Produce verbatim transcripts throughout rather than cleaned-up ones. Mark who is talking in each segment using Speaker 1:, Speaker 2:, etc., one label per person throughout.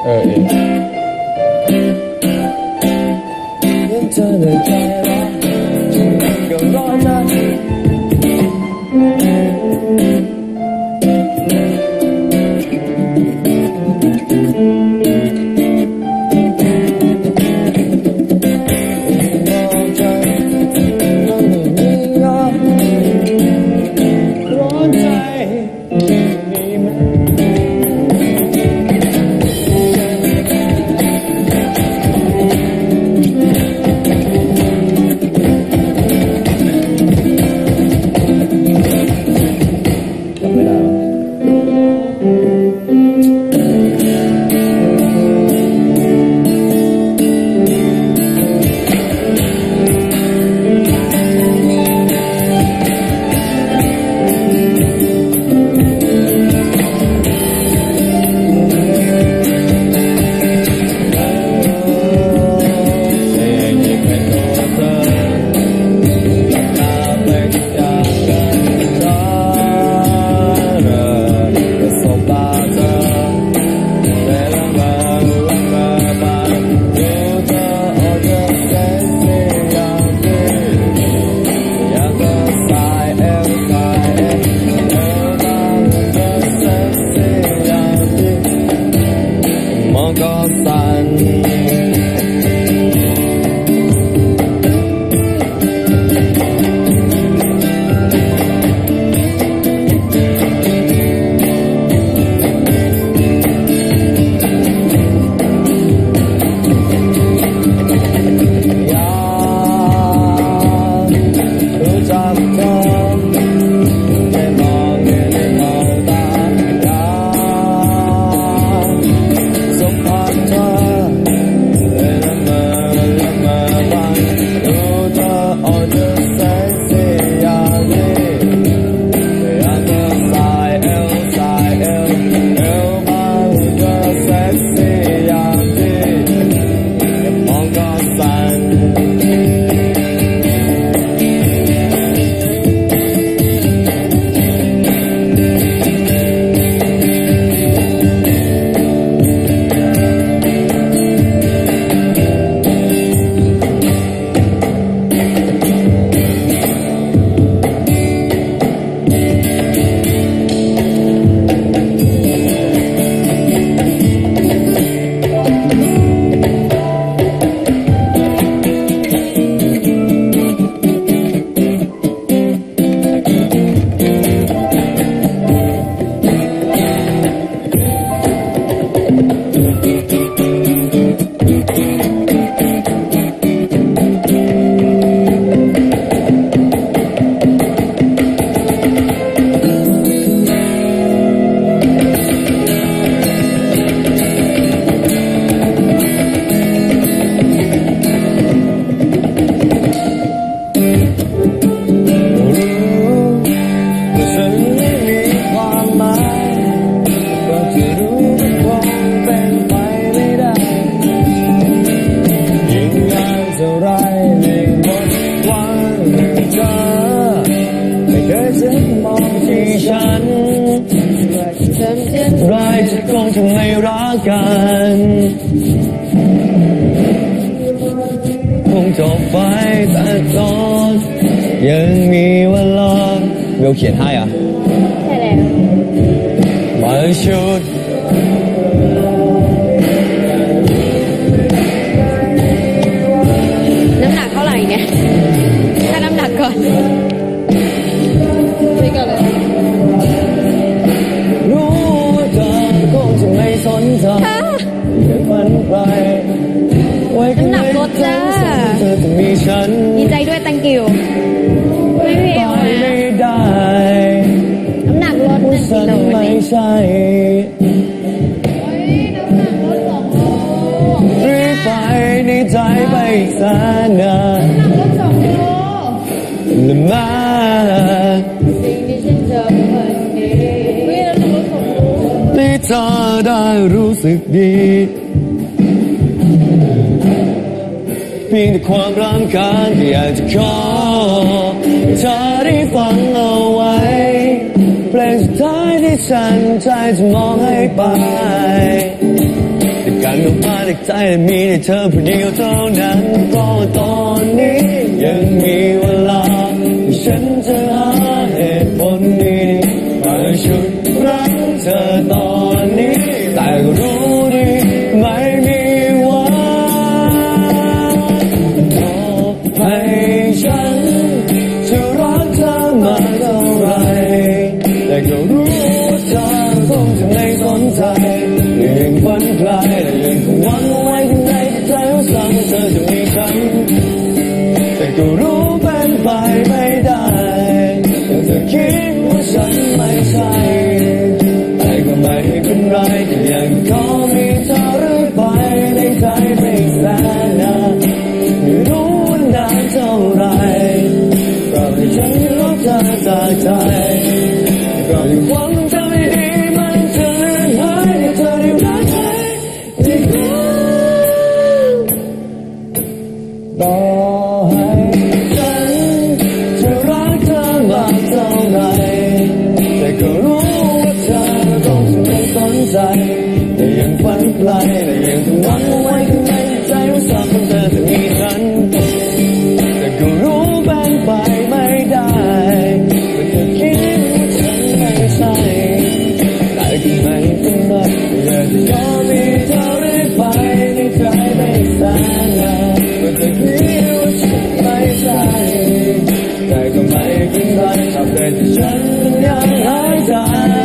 Speaker 1: เออเองเธอในใจรักก็ร้อนนะ
Speaker 2: เขียนให้อ่ะใช่แล้วมาชุดน้ำหนักเท่าไหร่เนี่ยถ้าน้ำหนักก่อนนี่ก็เลยรู้ว่าเธอคงจะไม่สนใจแต่ฝันไปน้ำหนักลดจ้าดีใจด้วย thank you ไม่มีเอวนะน้ำหนักลดหนึ่งกิโลไม่ใช่น้ำหนักลดสองโลรีบไปในใจไปอีกแสนนานน้ำหนักลดสองโลและมาสิ่งที่ฉันเจอวันนี้น้ำหนักลดสองโลที่เธอได้รู้สึกดีเพียงแต่ความรำคาญที่อยากจะขอเธอได้ฟังเอาไว้เพลงสุดท้ายที่ฉันใจจะมองให้ไปแต่จากใจมีแต่เธอผู้เดียวเท่านั้นเพราะว่าตอนนี้ยังมีเวลาที่ฉันจะหาเหตุผลดีมาชุดรักเธอตอนนี้แต่ก็รู้ดีไม่มีวันบอกให้ฉันจะรักเธอมาเท่าไรแต่ก็รู้ว่าเธอคงจะไม่สนใจยังฝันไกลและยังคงหวังไว้ข้างในใจว่าสักวันเธอจะมีฉันแต่ก็รู้เป็นไปไม่ได้แต่เธอคิดว่าฉันไม่ใช่แต่ก็ไม่เป็นไรก็ยังขอมีเธอเรื่อยไปในใจไม่แสนนานไม่รู้ว่านานเท่าไรก็ให้ฉันรู้เธอจากใจก็ยังหวังเธอไม่ดีมันจะเลื่อนหายให้เธอได้รักใครอีกครั้งต่อให้ฉันจะรักเธอมากเท่าไรแต่ก็รู้ว่าเธอคงจะไม่สนใจแต่ยังฝันไกลแต่ยังต้องหวังไว้ข้างในใจว่าสักวันเธอจะมีฉันแต่ก็รู้เป็นไปไม่ได้แต่เธอคิดว่าฉันไม่ใช่แต่ก็ไม่เป็นไรอยากจะยอมมีเธอเรื่อยไปในใจไม่แสนนานแต่เธอคิดว่าฉันไม่ใช่แต่ก็ไม่เป็นไรตราบใดที่ฉันยังหายใจ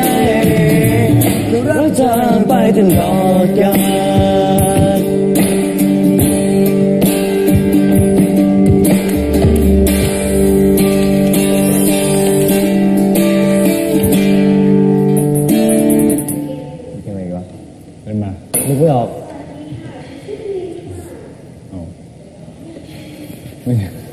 Speaker 2: ก็รักเธอไปตลอดกาล
Speaker 1: ยังไงวะเล่นมา
Speaker 2: นึกไม่ออก
Speaker 1: อ๋อไม่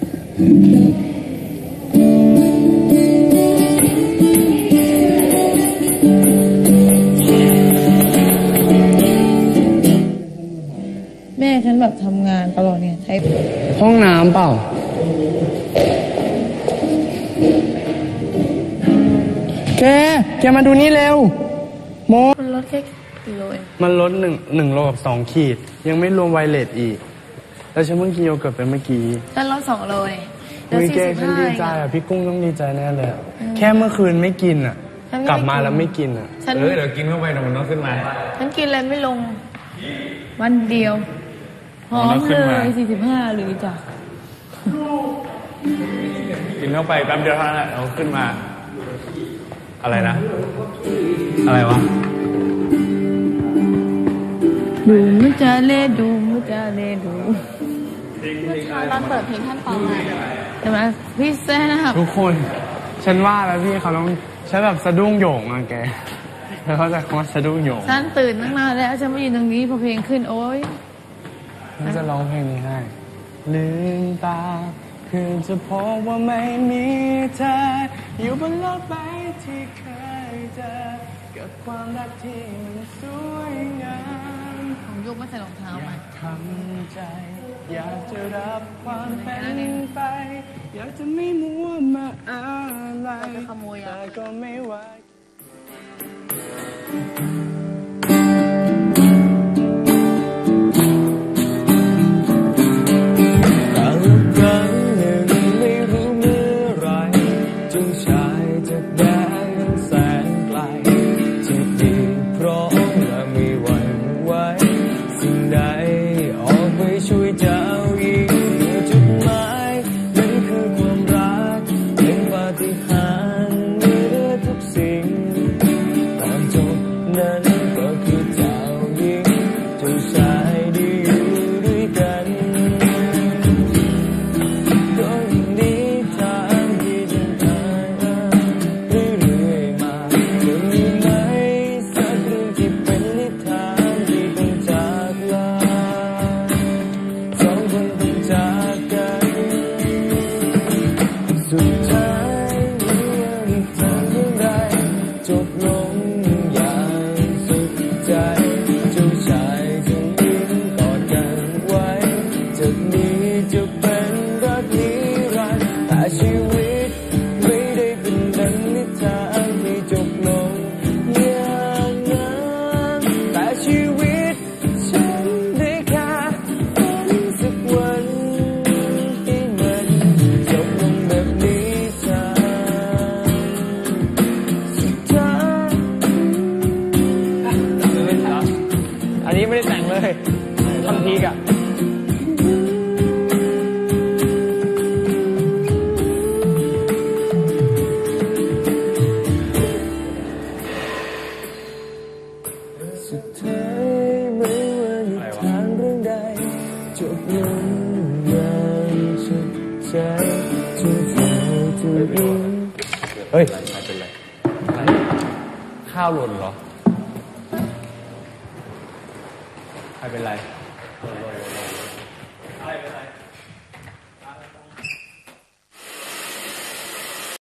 Speaker 3: แม่ฉันแบบทำงานตลอดเนี่ยใช้
Speaker 4: ห้องน้ำเปล่าแกแกมาดูนี่เร็วโม
Speaker 3: มันลดแค่กิโลเอง
Speaker 4: มันลดหนึ่งหนึ่งโลกับสองขีดยังไม่รวมไวเลสอีกแล้วฉันเพิ่งกินโยเกิร์ตไปเมื่อกี้
Speaker 3: ฉันลดสองโลเองเหลือ
Speaker 4: มี
Speaker 3: สี่
Speaker 4: แก
Speaker 3: สิบ
Speaker 4: ฉัน
Speaker 3: ห้า
Speaker 4: ดี
Speaker 3: เอง
Speaker 4: ใจ
Speaker 3: อะ
Speaker 4: อ่ะพี่กุ้งต้องดีใจแน่เลยอะแค่เมื่อคืนไม่กินอ่ะ
Speaker 3: ฉันไม่ได้
Speaker 4: กลับมา
Speaker 3: กิน
Speaker 4: แล้วไม่กินอ่ะ
Speaker 3: ฉัน
Speaker 1: เออเดี๋ยวกินเข้าไปเดี๋ยวมันต้องขึ้นมา
Speaker 3: ฉันกินอะไรไม่ลง วันเดียวพร้อ
Speaker 1: มัน
Speaker 3: ม
Speaker 1: ก็ขึ้
Speaker 3: เล
Speaker 1: นมา
Speaker 3: ยสี่สิบห้าหรือจ้ะ
Speaker 1: กินเข้าไปแป๊บเดียวเท่านั้นแหละเอาขึ้นมา อะไรนะ อะไรวะ
Speaker 3: ดูมุจาเลดูมุจาเลดู
Speaker 5: ตอนเปิดเพลงท่านฟังมา
Speaker 3: ใช่ไหมพี่แซ่บ
Speaker 4: ทุกคน ฉันว่าแล้วพี่เขาต้องฉันแบบสะดุ้งโหยงอ่ะแกแล้วเขาจะคำว่าสะดุ้งโหยง
Speaker 3: ฉันตื่นตั้งนานแล้วฉันมายืนตรงนี้พอเพลงขึ้นโอ๊ย
Speaker 4: ฉันจะร้องเพลงนี้ให้ลืมตาคือจะพบว่าไม่มีเธออยู่บนโลกใบที่เคยเจอกับความรักที่มันสวยงาม
Speaker 3: ผมยกมาใส่รองเท้า
Speaker 4: อยา
Speaker 3: มา
Speaker 4: กทำใจอยากจะรับความเป็นไปอยากจะไม่มัวมาอะไร
Speaker 3: จะขโมย
Speaker 4: แต่
Speaker 3: อ่ะ
Speaker 4: ก็ไม่ไหว
Speaker 2: แต่ละครั้งหนึ่งไม่รู้เมื่อไรจงชายจากแดนแสนไกลที่ดีพร้อมและไม่หวั่นไหวสิ่งใดออกไปช่วยเจ้ายิงจุดหมายนั่นคือความรักเป็นปาฏิหาริย์เหนือทุกสิ่งตอนจบนั้นก็คือเจ้าหญิงเจ้าชายได้อยู่ด้วยกันก็ยิ่งดีทางที่เดินทางเรื่อยๆมาจะมีไหมสักเรื่องที่เป็นนิทานที่ต้องจากลา
Speaker 4: นนี้ไม่ได้แต่งเลยท่อนพีกอะ
Speaker 2: สุดท้ายไม่ว่าในทางเรื่องใดจบลงอย่างสุดใจทุกเธอทุกเรื่อง
Speaker 1: เฮ้ยใครเป็นไรข้าวหล่นเหรอใครเป็นไร